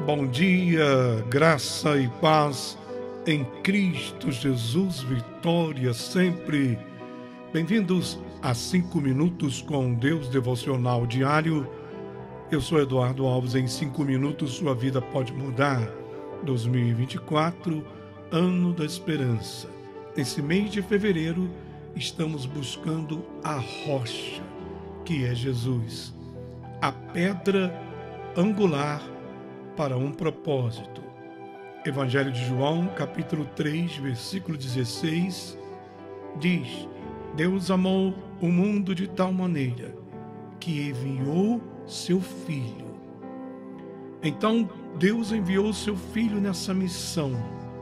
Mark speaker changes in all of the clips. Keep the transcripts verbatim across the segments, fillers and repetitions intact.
Speaker 1: Bom dia, graça e paz em Cristo Jesus, vitória sempre. Bem-vindos a cinco minutos com Deus devocional diário. Eu sou Eduardo Alves. Em cinco minutos sua vida pode mudar. dois mil e vinte e quatro, ano da esperança. Nesse mês de fevereiro, estamos buscando a rocha, que é Jesus, a pedra angular para um propósito. Evangelho de João, capítulo três, versículo dezesseis, diz: Deus amou o mundo de tal maneira que enviou seu Filho. Então, Deus enviou seu Filho nessa missão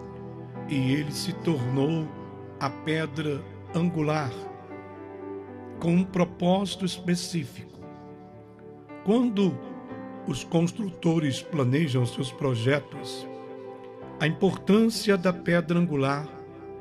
Speaker 1: e ele se tornou a pedra angular com um propósito específico. Quando os construtores planejam seus projetos, a importância da pedra angular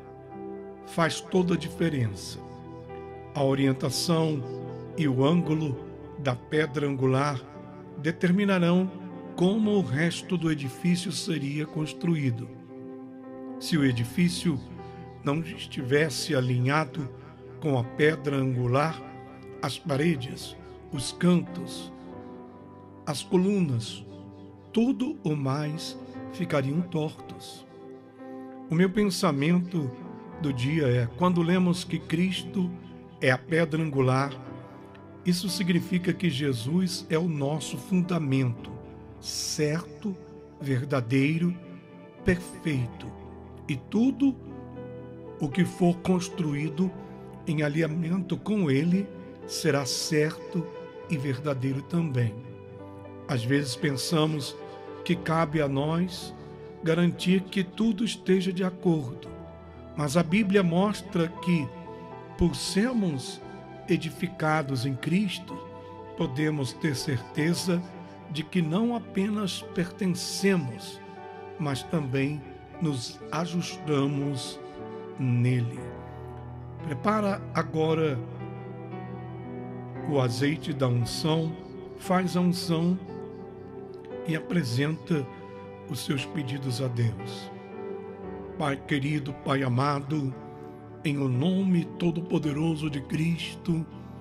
Speaker 1: faz toda a diferença. A orientação e o ângulo da pedra angular determinarão como o resto do edifício seria construído. Se o edifício não estivesse alinhado com a pedra angular, as paredes, os cantos, as colunas, tudo o mais ficariam tortos. O meu pensamento do dia é: quando lemos que Cristo é a pedra angular, isso significa que Jesus é o nosso fundamento, certo, verdadeiro, perfeito. E tudo o que for construído em alinhamento com Ele será certo e verdadeiro também. Às vezes pensamos que cabe a nós garantir que tudo esteja de acordo, mas a Bíblia mostra que, por sermos edificados em Cristo, podemos ter certeza de que não apenas pertencemos, mas também nos ajustamos nele. Prepara agora o azeite da unção, faz a unção e apresenta os seus pedidos a Deus. Pai querido, Pai amado, em o nome todo-poderoso de Cristo,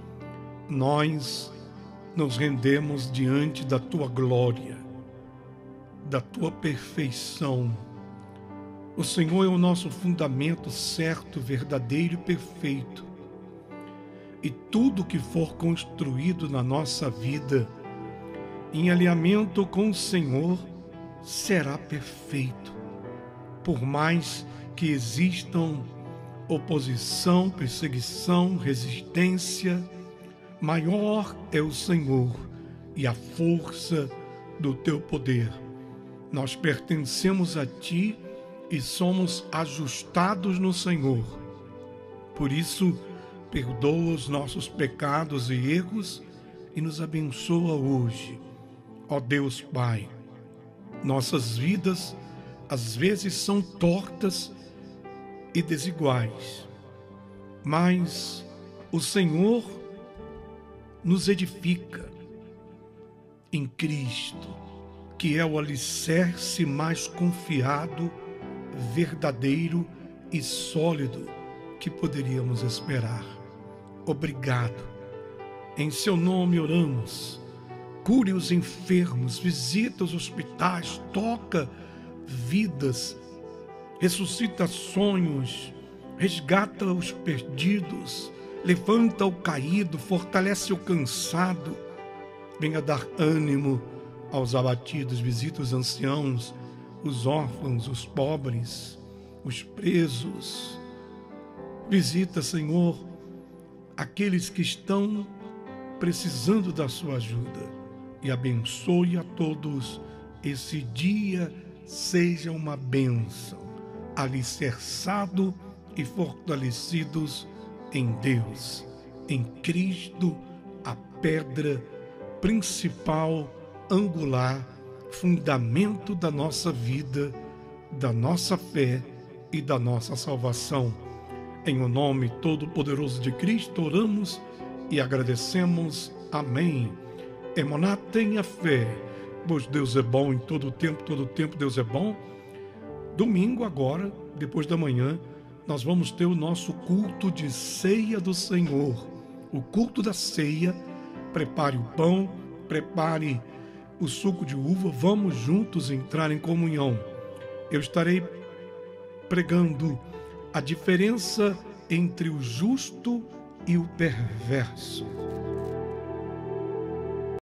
Speaker 1: nós nos rendemos diante da Tua glória, da Tua perfeição. O Senhor é o nosso fundamento certo, verdadeiro e perfeito. E tudo que for construído na nossa vida, em alinhamento com o Senhor, será perfeito. Por mais que existam oposição, perseguição, resistência, maior é o Senhor e a força do teu poder. Nós pertencemos a Ti e somos ajustados no Senhor. Por isso, perdoa os nossos pecados e erros e nos abençoa hoje. Ó Deus Pai, nossas vidas às vezes são tortas e desiguais, mas o Senhor nos edifica em Cristo, que é o alicerce mais confiado, verdadeiro e sólido que poderíamos esperar. Obrigado. Em seu nome oramos. Cure os enfermos, visita os hospitais, toca vidas, ressuscita sonhos, resgata os perdidos, levanta o caído, fortalece o cansado. Venha dar ânimo aos abatidos, visita os anciãos, os órfãos, os pobres, os presos. Visita, Senhor, aqueles que estão precisando da sua ajuda. E abençoe a todos. Esse dia seja uma bênção, alicerçado e fortalecidos em Deus, em Cristo, a pedra principal, angular, fundamento da nossa vida, da nossa fé e da nossa salvação. Em o nome todo-poderoso de Cristo oramos e agradecemos. Amém. Emuná, tenha fé, pois Deus é bom em todo o tempo, todo o tempo Deus é bom. Domingo agora, depois da manhã, nós vamos ter o nosso culto de ceia do Senhor. O culto da ceia. Prepare o pão, prepare o suco de uva, vamos juntos entrar em comunhão. Eu estarei pregando a diferença entre o justo e o perverso.